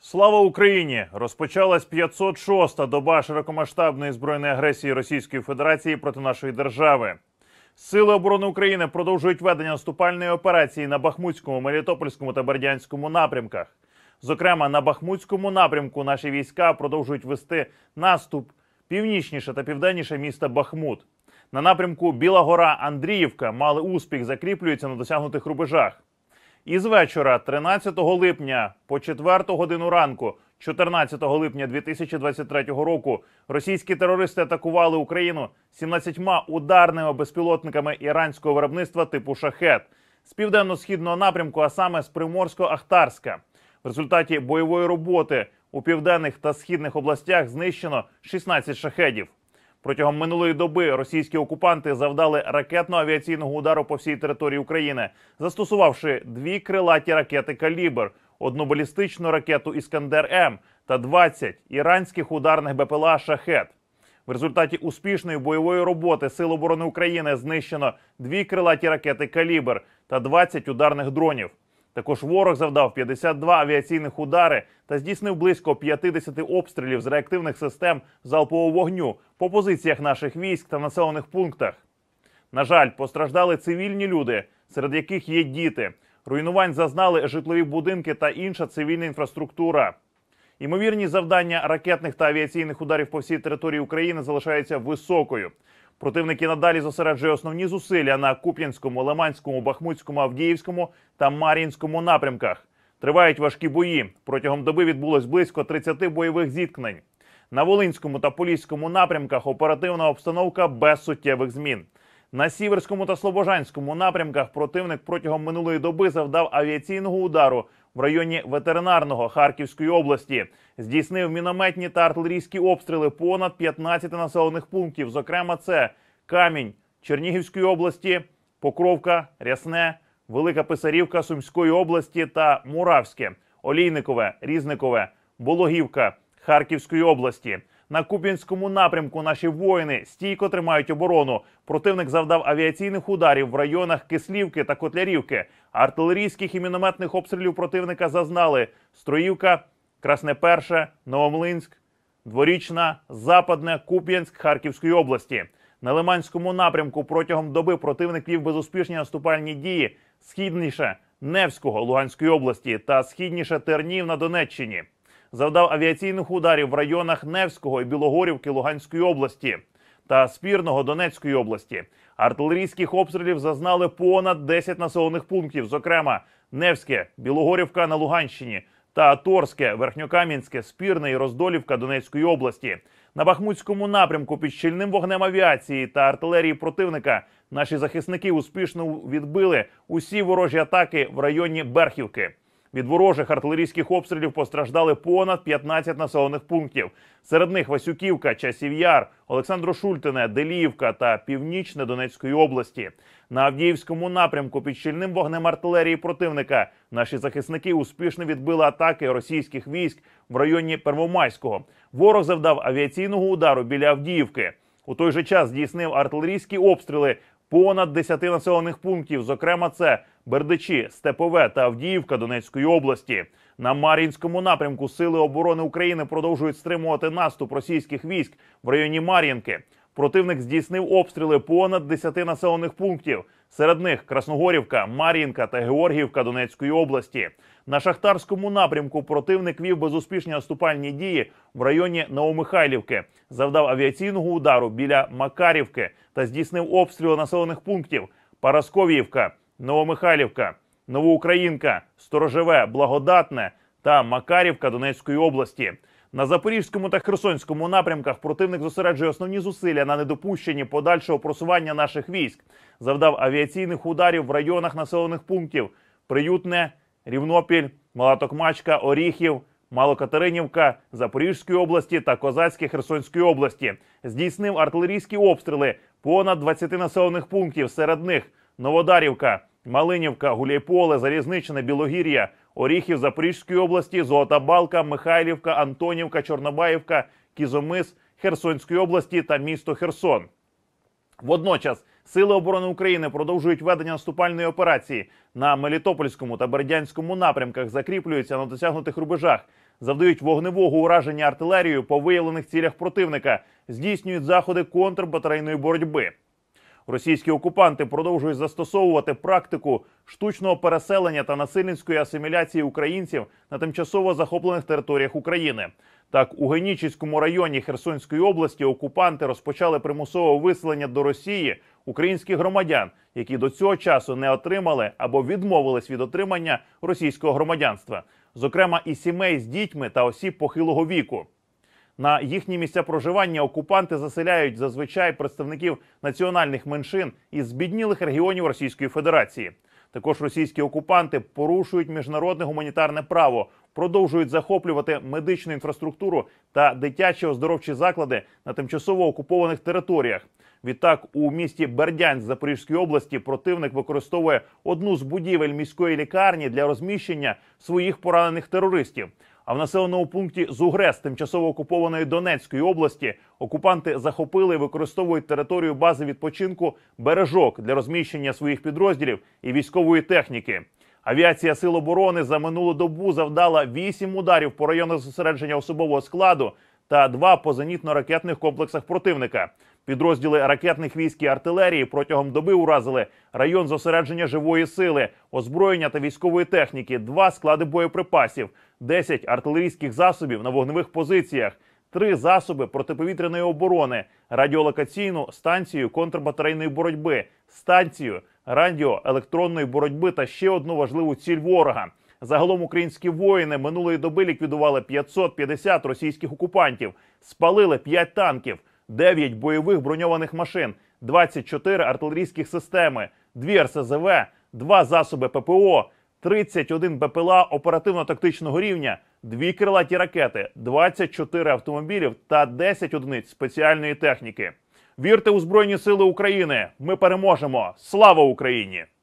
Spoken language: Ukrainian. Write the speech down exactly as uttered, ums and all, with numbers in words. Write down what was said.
Слава Україні! Розпочалась п'ятсот шоста доба широкомасштабної збройної агресії Російської Федерації проти нашої держави. Сили оборони України продовжують ведення наступальної операції на Бахмутському, Мелітопольському та Бердянському напрямках. Зокрема, на Бахмутському напрямку наші війська продовжують вести наступ північніше та південніше міста Бахмут. На напрямку Біла Гора-Андріївка мали успіх, закріплюються на досягнутих рубежах. І з вечора тринадцятого липня по четверту годину ранку чотирнадцятого липня дві тисячі двадцять третього року російські терористи атакували Україну сімнадцятьма ударними безпілотниками іранського виробництва типу «Шахед» з південно-східного напрямку, а саме з Приморсько-Ахтарська. В результаті бойової роботи у південних та східних областях знищено шістнадцять «Шахедів». Протягом минулої доби російські окупанти завдали ракетно-авіаційного удару по всій території України, застосувавши дві крилаті ракети «Калібр», одну балістичну ракету «Іскандер-М» та двадцять іранських ударних БПЛА «Шахед». В результаті успішної бойової роботи Сил оборони України знищено дві крилаті ракети «Калібр» та двадцять ударних дронів. Також ворог завдав п'ятдесят два авіаційних удари та здійснив близько п'ятдесят обстрілів з реактивних систем залпового вогню по позиціях наших військ та населених пунктах. На жаль, постраждали цивільні люди, серед яких є діти. Руйнувань зазнали житлові будинки та інша цивільна інфраструктура. Ймовірність завдання ракетних та авіаційних ударів по всій території України залишається високою. Противники надалі зосереджує основні зусилля на Куп'янському, Лиманському, Бахмутському, Авдіївському та Мар'їнському напрямках. Тривають важкі бої. Протягом доби відбулось близько тридцяти бойових зіткнень. На Волинському та Поліському напрямках оперативна обстановка без суттєвих змін. На Сіверському та Слобожанському напрямках противник протягом минулої доби завдав авіаційного удару в районі Ветеринарного Харківської області. Здійснив мінометні та артилерійські обстріли понад п'ятнадцяти населених пунктів. Зокрема, це Камінь Чернігівської області, Покровка, Рясне, Велика Писарівка Сумської області та Муравське, Олійникове, Різникове, Бологівка Харківської області. На Куп'янському напрямку наші воїни стійко тримають оборону. Противник завдав авіаційних ударів в районах Кислівки та Котлярівки. Артилерійських і мінометних обстрілів противника зазнали Строївка, Красне Перше, Новомлинськ, Дворічна, Западне, Куп'янськ Харківської області. На Лиманському напрямку протягом доби противник вів безуспішні наступальні дії східніше Невського Луганської області та східніше Тернів на Донеччині. Завдав авіаційних ударів в районах Невського і Білогорівки Луганської області та Спірного Донецької області. Артилерійських обстрілів зазнали понад десять населених пунктів, зокрема Невське, Білогорівка на Луганщині та Торське, Верхньокам'янське, Спірне і Роздолівка Донецької області. На Бахмутському напрямку під щільним вогнем авіації та артилерії противника наші захисники успішно відбили усі ворожі атаки в районі Берхівки. Від ворожих артилерійських обстрілів постраждали понад п'ятнадцять населених пунктів. Серед них Васюківка, Часів Яр, Олександро-Шультине, Деліївка та Північне Донецької області. На Авдіївському напрямку під щільним вогнем артилерії противника наші захисники успішно відбили атаки російських військ в районі Первомайського. Ворог завдав авіаційного удару біля Авдіївки. У той же час здійснив артилерійські обстріли понад десяти населених пунктів, зокрема це Бердичі, Степове та Авдіївка Донецької області. На Мар'їнському напрямку Сили оборони України продовжують стримувати наступ російських військ в районі Мар'їнки. Противник здійснив обстріли понад десяти населених пунктів. Серед них Красногорівка, Мар'їнка та Георгіївка Донецької області. На Шахтарському напрямку противник вів безуспішні наступальні дії в районі Новомихайлівки. Завдав авіаційного удару біля Макарівки та здійснив обстріли населених пунктів Парасковіївка, Новомихайлівка, Новоукраїнка, Сторожеве, Благодатне та Макарівка Донецької області. На Запорізькому та Херсонському напрямках противник зосереджує основні зусилля на недопущенні подальшого просування наших військ. Завдав авіаційних ударів в районах населених пунктів Приютне, Рівнопіль, Мала Токмачка, Оріхів, Малокатеринівка Запорізької області та Козацьке Херсонської області. Здійснив артилерійські обстріли понад двадцяти населених пунктів, серед них Новодарівка, Малинівка, Гуляйполе, Залізничне, Білогір'я, Оріхів Запорізької області, Золота Балка, Михайлівка, Антонівка, Чорнобаївка, Кізомис Херсонської області та місто Херсон. Водночас Сили оборони України продовжують ведення наступальної операції. На Мелітопольському та Бердянському напрямках закріплюються на досягнутих рубежах. завдають вогневого ураження артилерією по виявлених цілях противника, здійснюють заходи контрбатарейної боротьби. Російські окупанти продовжують застосовувати практику штучного переселення та насильницької асиміляції українців на тимчасово захоплених територіях України. Так, у Генічеському районі Херсонської області окупанти розпочали примусове виселення до Росії українських громадян, які до цього часу не отримали або відмовились від отримання російського громадянства, зокрема і сімей з дітьми та осіб похилого віку. На їхні місця проживання окупанти заселяють зазвичай представників національних меншин із збіднілих регіонів Російської Федерації. Також російські окупанти порушують міжнародне гуманітарне право, продовжують захоплювати медичну інфраструктуру та дитячі оздоровчі заклади на тимчасово окупованих територіях. Відтак, у місті Бердянськ Запорізької області противник використовує одну з будівель міської лікарні для розміщення своїх поранених терористів. А в населеному пункті Зугрес тимчасово окупованої Донецької області окупанти захопили і використовують територію бази відпочинку «Бережок» для розміщення своїх підрозділів і військової техніки. Авіація Сил оборони за минулу добу завдала вісім ударів по районах зосередження особового складу та два по зенітно-ракетних комплексах противника. Підрозділи ракетних військ і артилерії протягом доби уразили район зосередження живої сили, озброєння та військової техніки, два склади боєприпасів, десять артилерійських засобів на вогневих позиціях, три засоби протиповітряної оборони, радіолокаційну станцію контрбатарейної боротьби, станцію радіоелектронної боротьби та ще одну важливу ціль ворога. Загалом українські воїни минулої доби ліквідували п'ятсот п'ятдесят російських окупантів, спалили п'ять танків, дев'ять бойових броньованих машин, двадцять чотири артилерійських системи, дві ер ес зе ве, два засоби пе пе о, тридцять один бе пе ел а оперативно-тактичного рівня, дві крилаті ракети, двадцять чотири автомобілів та десять одиниць спеціальної техніки. Вірте у Збройні Сили України! Ми переможемо! Слава Україні!